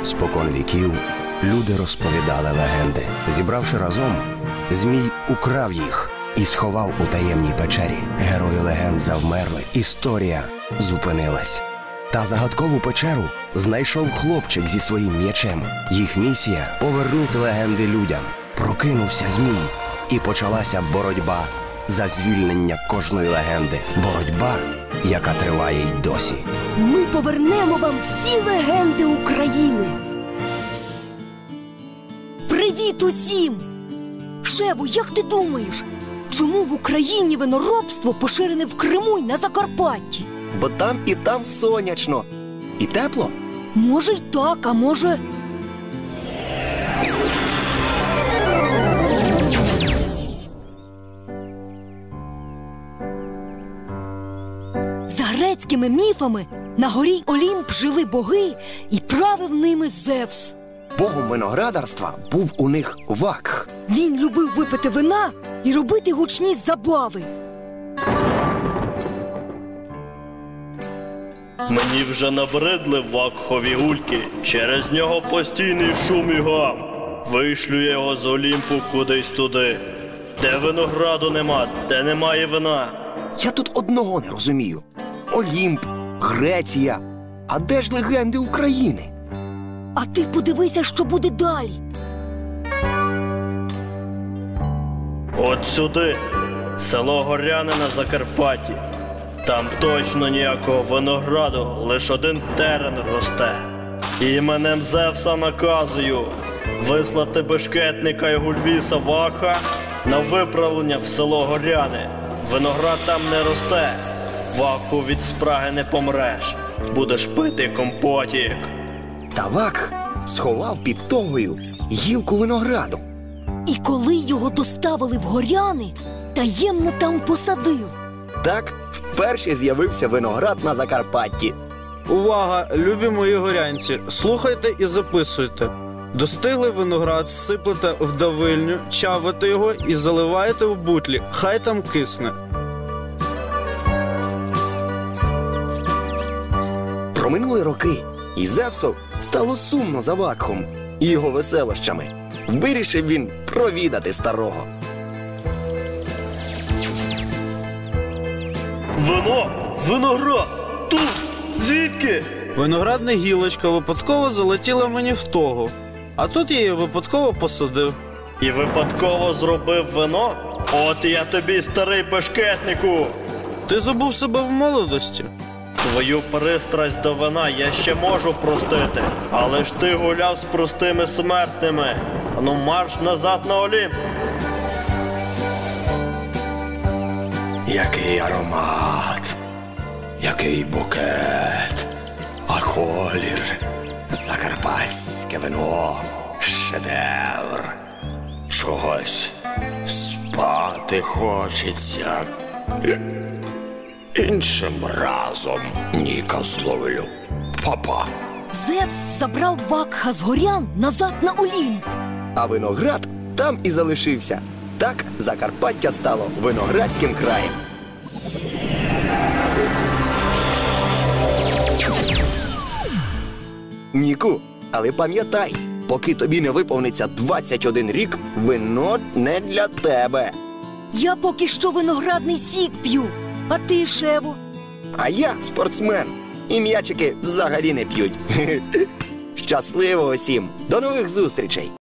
Спокон віків люди розповідали легенди. Зібравши разом, Змій украв їх і сховав у таємній печері. Герої легенд завмерли, історія зупинилась. Та загадкову печеру знайшов хлопчик зі своїм м'ячем. Їх місія – повернути легенди людям. Прокинувся Змій, і почалася боротьба за звільнення кожної легенди. Боротьба, яка триває й досі. Ми повернемо вам всі легенди України. Привіт усім! Шево, як ти думаєш, чому в Україні виноробство поширене в Криму й на Закарпатті? Бо там сонячно. І тепло? Може й так, а може... За грецькими міфами на горі Олімп жили боги і правив ними Зевс. Богом виноградарства був у них Вакх. Він любив випити вина і робити гучні забави. Мені вже набридли Вакхові гульки, через нього постійний шум і гам. Вишлю я його з Олімпу кудись туди, де винограду нема, де немає вина. Я тут одного не розумію. Олімп, Греція. А де ж легенди України? А ти подивися, що буде далі. От сюди, село Горяне на Закарпатті. Там точно ніякого винограду, лиш один терен росте. Іменем Зевса наказую вислати бешкетника і гульвіса Вакха на виправлення в село Горяне. Виноград там не росте, Вакху від спраги не помреш, будеш пити компотік. Та Вакх сховав під тогою гілку винограду. І коли його доставили в Горяни, таємно там посадив. Так вперше з'явився виноград на Закарпатті. Увага, любі мої горянці, слухайте і записуйте. Достиглий виноград сиплете в давильню, чавите його і заливаєте в бутлі, хай там кисне. Проминули роки, і Зевсу стало сумно за Вакхом і його веселощами. Вирішив він провідати старого. Вино! Виноград! Тут! Звідки? Виноградна гілочка випадково залетіла мені в тогу, а тут я її випадково посадив. І випадково зробив вино? От я тобі, старий бешкетнику! Ти забув себе в молодості? Твою пристрасть до вина я ще можу простити, але ж ти гуляв з простими смертними. Ану марш назад на Олімп! Який аромат, який букет, а колір, закарпатське вино, шедевр. Чогось спати хочеться. Іншим разом Ніка зловлю. Папа. Зевс забрав Вакха з Горян назад на Олімп. А виноград там і залишився. Так Закарпаття стало виноградським краєм. Ніку, але пам'ятай, поки тобі не виповниться 21 рік, вино не для тебе. Я поки що виноградний сік п'ю, а ти, Шево? А я спортсмен, і м'ячики взагалі не п'ють. Щасливо усім! До нових зустрічей!